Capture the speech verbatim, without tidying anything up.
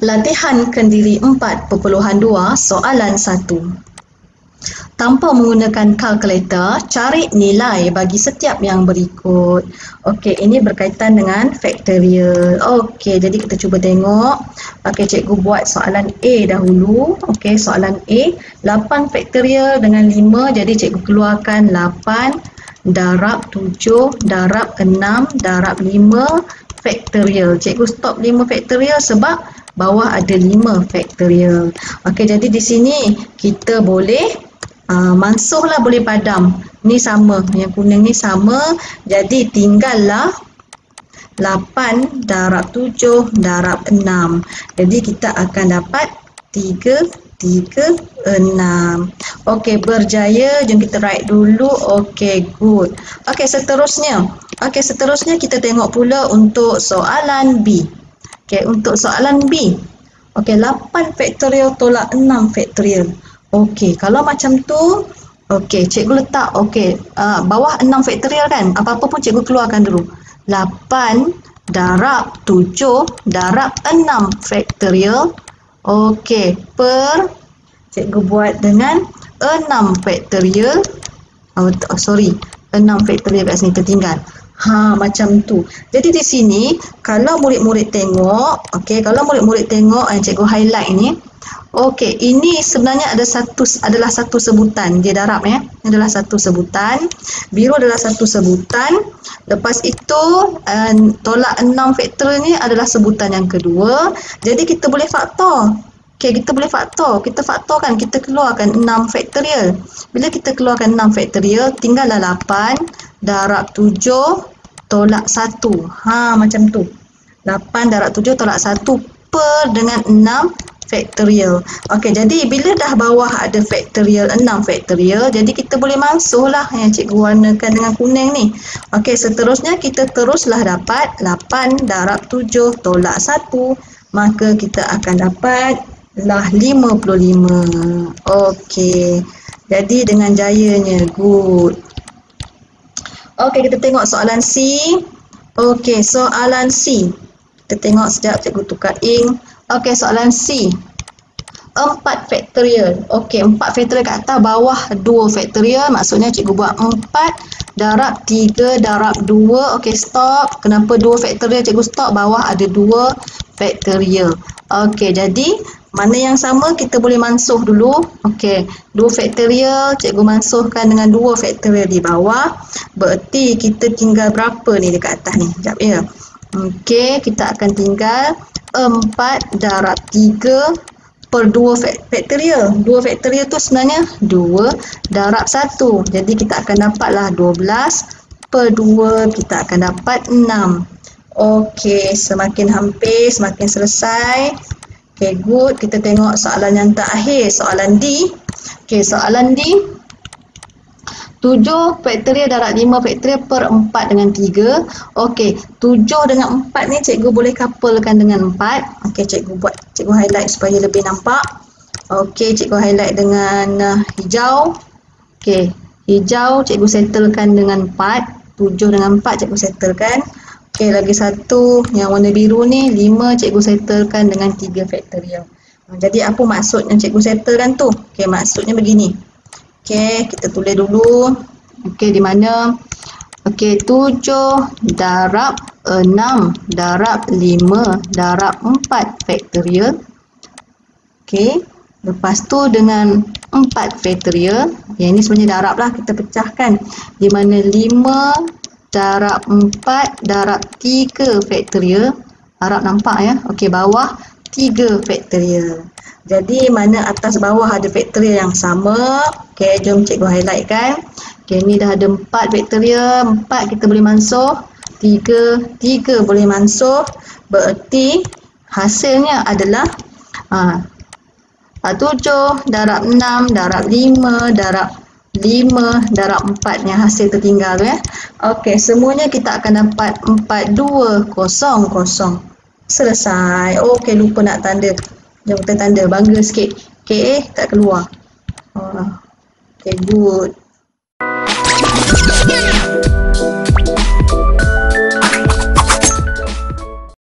Latihan kendiri empat titik dua soalan satu. Tanpa menggunakan kalkulator, cari nilai bagi setiap yang berikut. Okey, ini berkaitan dengan faktorial. Okey, jadi kita cuba tengok. Okey, cikgu buat soalan A dahulu. Okey, soalan A, lapan faktorial dengan lima, jadi cikgu keluarkan lapan darab tujuh darab enam darab lima faktorial. Cikgu stop lima faktorial sebab bawah ada lima faktorial. Okey, jadi di sini kita boleh Uh, mansuh lah, boleh padam. Ni sama, yang kuning ni sama. Jadi tinggallah lapan darab tujuh darab enam. Jadi kita akan dapat tiga, tiga, enam. Okey, berjaya. Jom kita write dulu. Okey, good. Okey, seterusnya. Okey, seterusnya kita tengok pula untuk soalan B. Okey, untuk soalan B. Okey, lapan faktorial tolak enam faktorial. Okey, kalau macam tu, okey, cikgu letak, okey, uh, bawah enam faktorial kan? Apa-apa pun cikgu keluarkan dulu. lapan darab tujuh darab enam faktorial. Okey, per, cikgu buat dengan enam faktorial. Oh, oh sorry, enam faktorial kat sini tertinggal. Ha, macam tu. Jadi di sini, kalau murid-murid tengok, okey, kalau murid-murid tengok yang cikgu highlight ni, okey, ini sebenarnya ada satu adalah satu sebutan. Dia darab ya. Ini adalah satu sebutan. Biru adalah satu sebutan. Lepas itu uh, tolak enam faktorial ni adalah sebutan yang kedua. Jadi kita boleh faktor. Okey, kita boleh faktor. Kita faktorkan, kita keluarkan enam faktorial. Bila kita keluarkan enam faktorial, tinggallah lapan darab tujuh tolak satu. Ha, macam tu. lapan darab tujuh tolak satu per dengan enam faktorial. Okey, jadi bila dah bawah ada faktorial enam faktorial, jadi kita boleh mansuh lah yang cikgu warnakan dengan kuning ni. Okey, seterusnya kita teruslah dapat lapan darab tujuh tolak satu, maka kita akan dapat lah lima puluh lima. Okey, jadi dengan jayanya, good. Okey, kita tengok soalan C. Okey, soalan C. Kita tengok sekejap, cikgu tukar ink. Okey, soalan C. empat faktorial. Okey, empat faktorial kat atas, bawah dua faktorial. Maksudnya cikgu buat empat darab tiga darab dua. Okey, stop. Kenapa dua faktorial? Cikgu stop, bawah ada dua faktorial. Okey, jadi mana yang sama kita boleh mansuh dulu. Okey, dua faktorial cikgu mansuhkan dengan dua faktorial di bawah. Berarti kita tinggal berapa ni dekat atas ni? Sekejap ya. Okey, kita akan tinggal empat darab tiga per dua faktorial. dua faktorial tu sebenarnya dua darab satu. Jadi kita akan dapatlah dua belas per dua, kita akan dapat enam. Okey, semakin hampir, semakin selesai. Okey, good. Kita tengok soalan yang terakhir, soalan D. Okey, soalan D. tujuh faktorial darab lima faktorial per empat dengan tiga. Okey, tujuh dengan empat ni cikgu boleh couplekan dengan empat. Okey, cikgu buat, cikgu highlight supaya lebih nampak. Okey, cikgu highlight dengan uh, hijau. Okey, hijau cikgu settlekan dengan empat. tujuh dengan empat cikgu settlekan. Okey, lagi satu yang warna biru ni, lima cikgu settlekan dengan tiga faktorial. Jadi apa maksud yang cikgu settlekan tu? Okey, maksudnya begini. Okey, kita tulis dulu. Okey, di mana? Okey, tujuh darab enam darab lima darab empat faktorial. Okey, lepas tu dengan empat faktorial. Yang ini sebenarnya darab lah, kita pecahkan. Di mana lima darab empat darab tiga faktorial. Harap nampak ya. Okey, bawah tiga faktorial. Jadi mana atas bawah ada faktorial yang sama. Okey, jom cikgu highlight kan. Okey, ni dah ada empat faktorial. empat kita boleh mansuh. tiga, tiga boleh mansuh. Berarti hasilnya adalah ha, tujuh darab enam darab lima darab lima darab empat yang hasil tertinggal ya. Okey, semuanya kita akan dapat empat dua kosong kosong. Selesai. Okey, lupa nak tanda. Jom kita tanda, bangga sikit. K A tak keluar. Oh, okay, good.